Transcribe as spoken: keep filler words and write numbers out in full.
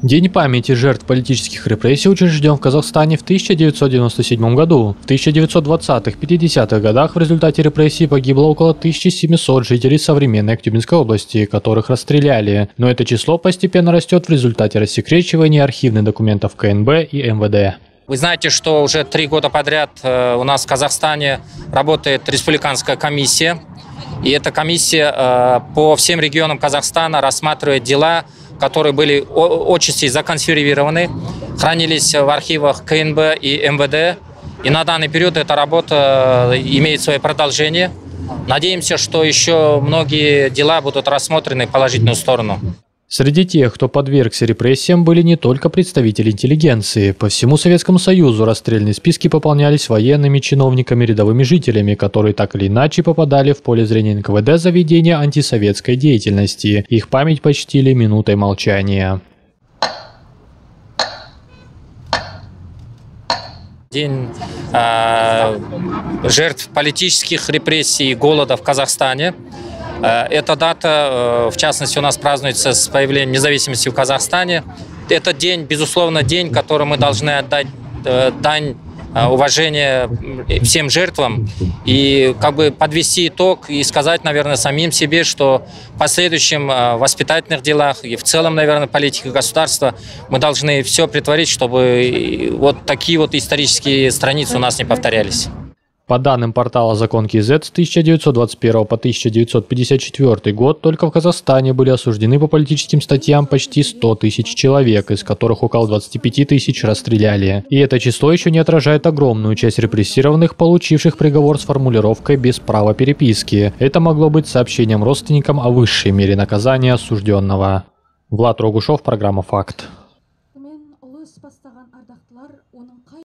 День памяти жертв политических репрессий учрежден в Казахстане в тысяча девятьсот девяносто седьмом году. В тысяча девятьсот двадцатых-пятидесятых годах в результате репрессий погибло около тысячи семисот жителей современной Актюбинской области, которых расстреляли. Но это число постепенно растет в результате рассекречивания архивных документов ка эн бэ и эм вэ дэ. Вы знаете, что уже три года подряд у нас в Казахстане работает республиканская комиссия. И эта комиссия по всем регионам Казахстана рассматривает дела, которые были отчасти законсервированы, хранились в архивах ка эн бэ и эм вэ дэ. И на данный период эта работа имеет свое продолжение. Надеемся, что еще многие дела будут рассмотрены в положительную сторону. Среди тех, кто подвергся репрессиям, были не только представители интеллигенции. По всему Советскому Союзу расстрельные списки пополнялись военными, чиновниками, рядовыми жителями, которые так или иначе попадали в поле зрения эн ка вэ дэ за ведение антисоветской деятельности. Их память почтили минутой молчания. День э, жертв политических репрессий и голода в Казахстане. Эта дата, в частности, у нас празднуется с появлением независимости в Казахстане. Этот день, безусловно, день, который мы должны отдать дань уважения всем жертвам и как бы подвести итог и сказать, наверное, самим себе, что в последующем воспитательных делах и в целом, наверное, политике государства мы должны все притворить, чтобы вот такие вот исторические страницы у нас не повторялись. По данным портала Закон ка зет, с тысяча девятьсот двадцать первого по тысяча девятьсот пятьдесят четвёртый год только в Казахстане были осуждены по политическим статьям почти сто тысяч человек, из которых около двадцати пяти тысяч расстреляли. И это число еще не отражает огромную часть репрессированных, получивших приговор с формулировкой «без права переписки». Это могло быть сообщением родственникам о высшей мере наказания осужденного. Влад Рогушев, программа «Факт».